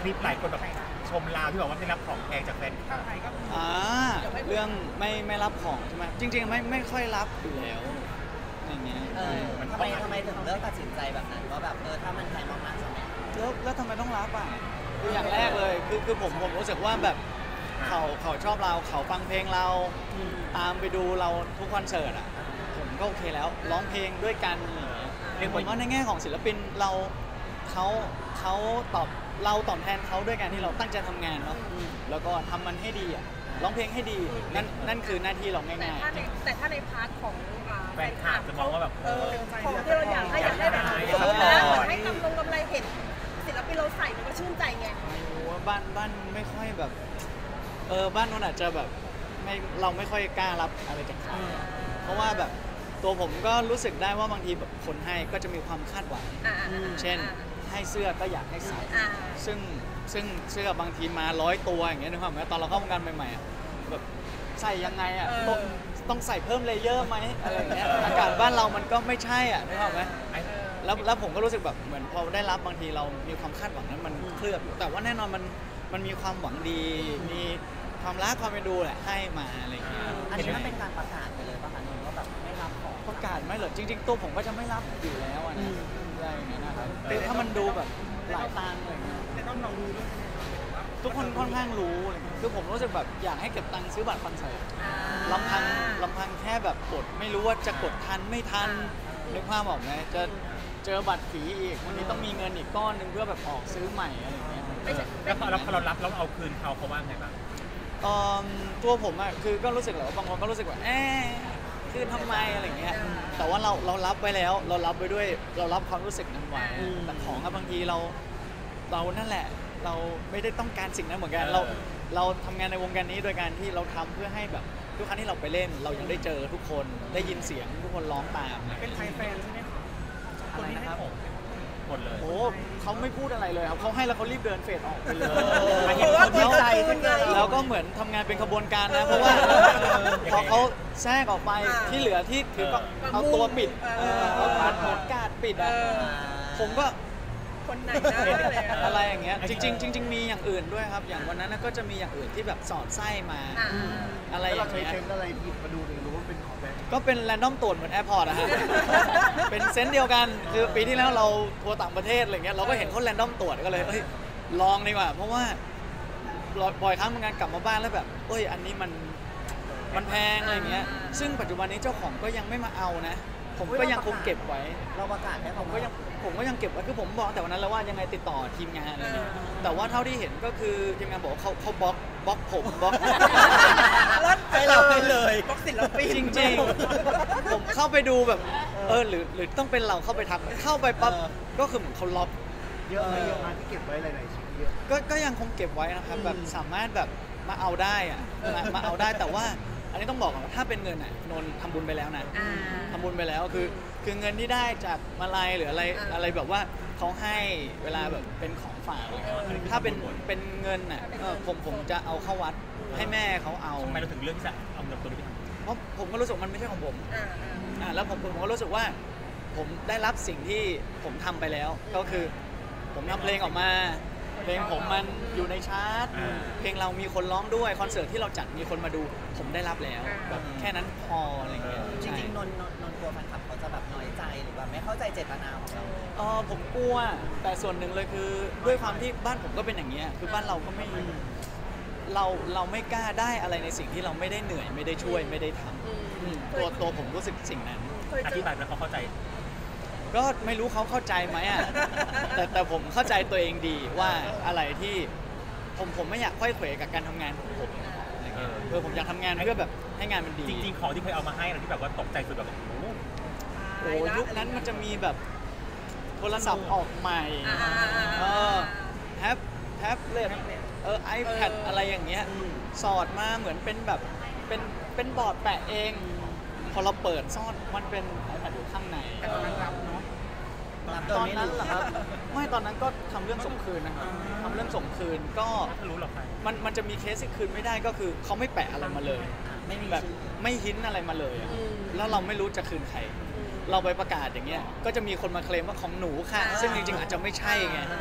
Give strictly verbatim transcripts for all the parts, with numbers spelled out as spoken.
ลิปหลายคนแบบชมเราที่บอกว่าไม่รับของแพงจากแฟนคลับอ่าเรื่องไม่ไม่รับของใช่ไหมจริงๆไม่ไม่ค่อยรับอยู่แล้วอย่างเงี้ยเออทำไมทำไมถึงเลือกตัดสินใจแบบนั้นว่าแบบเออถ้ามันแพงมากๆใช่ไหมแล้วแล้วทำไมต้องรับอ่ะคืออย่างแรกเลยคือคือผมผมรู้สึกว่าแบบเขาเขาชอบเราเขาฟังเพลงเราตามไปดูเราทุกคอนเสิร์ตอ่ะผมก็โอเคแล้วร้องเพลงด้วยกันอะไรอย่างเงี้ยผมว่าในแง่ของศิลปินเราเขาเขาตอบเราตอบแทนเขาด้วยการที่เราตั้งใจทำงานเนาะแล้วก็ทำมันให้ดีอ่ะร้องเพลงให้ดีนั่นนั่นคือหน้าที่เราง่ายๆแต่ถ้าในพาร์ทของแฟนคลับจะมองว่าแบบเออของที่เราอยากให้อยากได้แบบสมมตินะให้กำลงกำไรเห็นศิลปินเราใส่มันก็ชื่นใจไงโอ้บ้านบ้านไม่ค่อยแบบเออบ้านนู้นอาจจะแบบไม่เราไม่ค่อยกล้ารับอะไรจากเขาเพราะว่าแบบตัวผมก็รู้สึกได้ว่าบางทีแบบคนให้ก็จะมีความคาดหวังเช่นให้เสื้อก็อยากให้ใส่ซึ่งซึ่งเสื้อบางทีมาร้อยตัวอย่างเงี้ยนึกภาพไหมตอนเราเข้าวงการใหม่ๆแบบใส่ยังไงอ่ะต้องต้องใส่เพิ่มเลเยอร์ไหมอะไรเงี้ยอากาศบ้านเรามันก็ไม่ใช่อ่ะนึกภาพไหมแล้วแล้วผมก็รู้สึกแบบเหมือนพอได้รับบางทีเรามีความคาดหวังนั้นมันเคลือบแต่ว่าแน่นอนมันมันมีความหวังดีมีความรักความเป็นดูแหละให้มาอะไรอย่างเงี้ยอันนี้มันเป็นการประกาศไปเลยป่ะคะนนท์ว่าแบบไม่รับของประกาศไม่เหรอจริงๆตัวผมก็จะไม่รับอยู่แล้วอะนะอะไรอย่างเงี้ยนะครับคือถ้ามันดูแบบหลายตังค์อะไรเงี้ยแต่ต้องเรารู้ด้วยทุกคนค่อนข้างรู้อะไรเงี้ยคือผมรู้สึกแบบอยากให้เก็บตังค์ซื้อบัตรคอนเสิร์ตลำพังลำพังแค่แบบกดไม่รู้ว่าจะกดทันไม่ทันนึกภาพออกไหมจะเจอบัตรผีอีกวันนี้ต้องมีเงินอีกก้อนนึงเพื่อแบบออกซื้อใหม่อะไรเงี้ยแล้วพอเรารับแล้วเอาคืนเขาเขาว่าไงบ้างตัวผมอะคือก็รู้สึกแหละว่าบางคนก็รู้สึกว่าเอ๊ะคือทำไมอะไรเงี้ยแต่ว่าเราเรารับไว้แล้วเรารับไว้ด้วยเรารับความรู้สึกนั้นไว้แต่ของบางทีเราเรานั่นแหละเราไม่ได้ต้องการสิ่งนั้นเหมือนกันเราเราทำงานในวงการนี้โดยการที่เราทำเพื่อให้แบบทุกครั้งที่เราไปเล่นเรายังได้เจอทุกคนได้ยินเสียงทุกคนร้องตามเป็นไทยแฟนใช่ไหมคะอะไรนะครับหมดเลยโอ้เขาไม่พูดอะไรเลยครับเขาให้แล้วเขารีบเดินเฟดออกไปเลยเพราะว่าดีใจแล้วก็เหมือนทำงานเป็นขบวนการนะเพราะว่าพอเขาแทรกออกไปที่เหลือที่ถือก็เอาตัวปิดเอาปัดหมดกาดปิดอ่ะผมก็คนไหนอะไรอย่างเงี้ยจริงๆจริงๆมีอย่างอื่นด้วยครับอย่างวันนั้นก็จะมีอย่างอื่นที่แบบสอดไส้มาอะไรอย่างเงี้ยเซนอะไรหยิบมาดูเลยรู้ว่าเป็นของแบงค์ก็เป็นแรนดอมตรวจเหมือนแอร์พอร์ตอะฮะเป็นเซนต์เดียวกันคือปีที่แล้วเราทัวร์ต่างประเทศอะไรเงี้ยเราก็เห็นเขาแรนดอมตรวจก็เลยเอ้ยลองดีกว่าเพราะว่าบ่อยครั้งเหมือนกันกลับมาบ้านแล้วแบบเอ้ยอันนี้มันมันแพงอะไรเงี้ยซึ่งปัจจุบันนี้เจ้าของก็ยังไม่มาเอานะผมก็ยังคงเก็บไว้เราประกาศแค่ผมก็ยังผมก็ยังเก็บไว้คือผมบอกแต่วันนั้นแล้วว่ายังไงติดต่อทีมงานอะไรเงี้ยแต่ว่าเท่าที่เห็นก็คือทีมงานบอกเขาเขาบล็อกบล็อกผมบล็อกไปเราไปเลยบล็อกศิลปินจริงๆผมเข้าไปดูแบบเออหรือหรือต้องเป็นเราเข้าไปทำเข้าไปปั๊บก็คือเหมือนเขาล็อกเยอะไหมเยอะมากที่เก็บไว้หลายๆชิ้นเยอะก็ก็ยังคงเก็บไว้นะครับแบบสามารถแบบมาเอาได้อะมามาเอาได้แต่ว่าอันนี้ต้องบอกก่อนว่าถ้าเป็นเงินอ่ะนนทำบุญไปแล้วนะทำบุญไปแล้วคือคือเงินที่ได้จากมาลัยหรืออะไรอะไรแบบว่าเขาให้เวลาแบบเป็นของฝากถ้าเป็นเป็นเงินอ่ะผมผมจะเอาเข้าวัดให้แม่เขาเอาทำไมเราถึงเลือกที่จะเอาเงินตัวนี้ไปทำเพราะผมก็รู้สึกมันไม่ใช่ของผมอ่าแล้วผมผมก็รู้สึกว่าผมได้รับสิ่งที่ผมทำไปแล้วก็คือผมทำเพลงออกมาเพลงผมมันอยู่ในชาร์ตเพลงเรามีคนร้องด้วยคอนเสิร์ตที่เราจัดมีคนมาดูผมได้รับแล้วแบบแค่นั้นพออะไรเงี้ยจริงๆนนนนกลัวแฟนคลับเขาจะแบบน้อยใจหรือแบบไม่เข้าใจเจตนาของเราเออผมกลัวแต่ส่วนหนึ่งเลยคือด้วยความที่บ้านผมก็เป็นอย่างเงี้ยคือบ้านเราก็ไม่เราเราไม่กล้าได้อะไรในสิ่งที่เราไม่ได้เหนื่อยไม่ได้ช่วยไม่ได้ทำตัวตัวผมรู้สึกสิ่งนั้นอธิบายแล้วเขาเข้าใจก็ไม่รู้เขาเข้าใจไหมอ่ะแต่แต่ผมเข้าใจตัวเองดีว่าอะไรที่ผมผมไม่อยากค่อยเขวกับการทำงานของผมอะไรเงี้ยเออผมอยากทำงานเพื่อแบบให้งานมันดีจริงๆของที่เคยเอามาให้เราที่แบบว่าตกใจสุดแบบโอ้โหยุคนั้นมันจะมีแบบโทรศัพท์ออกใหม่เออแท็บแท็บเล็ตเออไอแพดอะไรอย่างเงี้ยสอดมาเหมือนเป็นแบบเป็นเป็นบอร์ดแปะเองพอเราเปิดซ่อนมันเป็นไอแพดอยู่ข้างในแต่ตอนนั้นรับเนาะตอนนั้นเหรอครับไม่ตอนนั้นก็ทำเรื่องส่งคืนนะครับทำเรื่องส่งคืนก็รู้หรอกมันมันจะมีเคสที่คืนไม่ได้ก็คือเขาไม่แปะอะไรมาเลยแบบไม่หินอะไรมาเลยแล้วเราไม่รู้จะคืนใครเราไปประกาศอย่างเงี้ยก็จะมีคนมาเคลมว่าของหนูค่ะซึ่งจริงๆอาจจะไม่ใช่ไง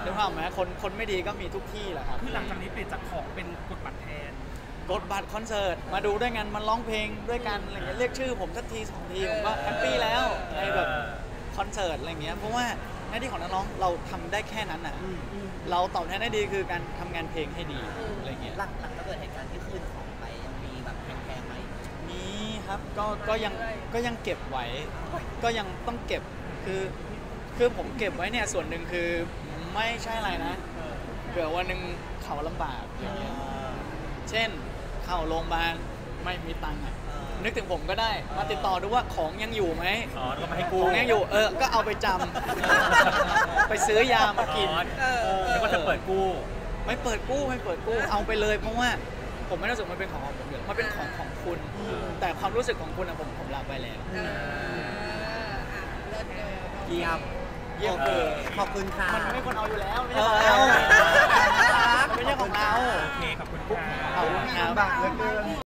นึกภาพไหมคนคนไม่ดีก็มีทุกที่แหละครับคือหลังจากนี้เปลี่ยนจากของเป็นกดบัตรแทนกดบัตรคอนเสิร์ตมาดูด้วยกันมันร้องเพลงด้วยกันอะไรเงี้ยเรียกชื่อผมสักทีสองทีผมก็แฮปปี้แล้วในแบบคอนเสิร์ตอะไรเงี้ยเพราะว่าหน้าที่ของนักร้องเราทำได้แค่นั้นอ่ะเราตอบแทนได้ดีคือการทำงานเพลงให้ดีอะไรเงี้ยหลังหลังจากเกิดเหตุการณ์ที่คืนของไปยังมีแบบแพงๆไหมมีครับก็ก็ยังก็ยังเก็บไว้ก็ยังต้องเก็บคือคือผมเก็บไว้เนี่ยส่วนหนึ่งคือไม่ใช่อะไรนะเผื่อวันหนึ่งเขาลำบากอย่างเงี้ยเช่นเข้าโรงพยาบาลไม่มีตังค์อะนึกถึงผมก็ได้มาติดต่อดูว่าของยังอยู่ไหมอ๋อก็มาให้ขกูองยังอยู่เออก็เอาไปจำ ไปซื้อยามากินแล้วก็จะเปิดกู้ไม่เปิดกู้ไม่เปิดกู้เอาไปเลยเพราะว่าผมไม่รู้สึกมันเป็นของของผมอยู่มันเป็นของของคุณ แต่ความรู้สึกของคุณอะผมผมรับไปแล้วเอออ่ะเลิศเลยเยี่ยมเยี่ยมโอเคเลยขอบคุณค่ะมันไม่ควรเอาอยู่แล้วไม่เอใช่ของอเรามันไม่ใช่ของเราโอเค ขอบคุณค่ะขอบคุณครับบาทเหลือเกิน